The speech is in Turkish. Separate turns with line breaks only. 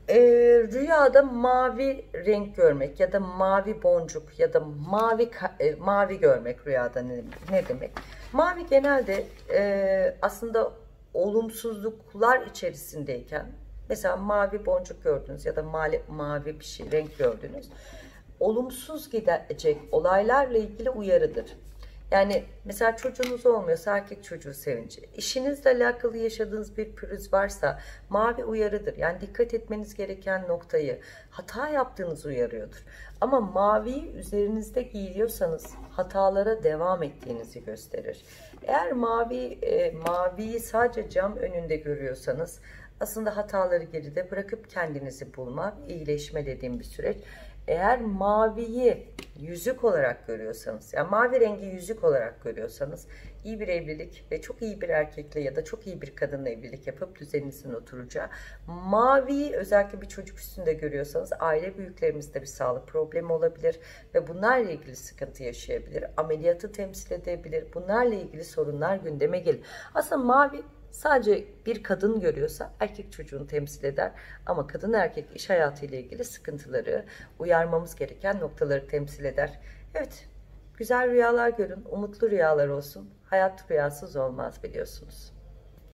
Rüyada mavi renk görmek ya da mavi boncuk ya da mavi görmek rüyada ne demek? Mavi genelde aslında olumsuzluklar içerisindeyken, mesela mavi boncuk gördünüz ya da mavi bir şey renk gördünüz, olumsuz gidecek olaylarla ilgili uyarıdır. Yani mesela çocuğunuz olmuyorsa erkek çocuğu sevinci, işinizle alakalı yaşadığınız bir pürüz varsa mavi uyarıdır. Yani dikkat etmeniz gereken noktayı, hata yaptığınızı uyarıyordur. Ama maviyi üzerinizde giyiyorsanız hatalara devam ettiğinizi gösterir. Eğer maviyi sadece cam önünde görüyorsanız aslında hataları geride bırakıp kendinizi bulma, iyileşme dediğim bir süreç. Eğer maviyi yüzük olarak görüyorsanız, yani mavi rengi yüzük olarak görüyorsanız, iyi bir evlilik ve çok iyi bir erkekle ya da çok iyi bir kadınla evlilik yapıp düzeninizin oturacağı. Maviyi özellikle bir çocuk üstünde görüyorsanız, aile büyüklerimizde bir sağlık problemi olabilir ve bunlarla ilgili sıkıntı yaşayabilir. Ameliyatı temsil edebilir. Bunlarla ilgili sorunlar gündeme gelir. Aslında mavi sadece bir kadın görüyorsa erkek çocuğunu temsil eder, ama kadın erkek iş hayatı ile ilgili sıkıntıları, uyarmamız gereken noktaları temsil eder. Evet, güzel rüyalar görün, umutlu rüyalar olsun. Hayat rüyasız olmaz biliyorsunuz.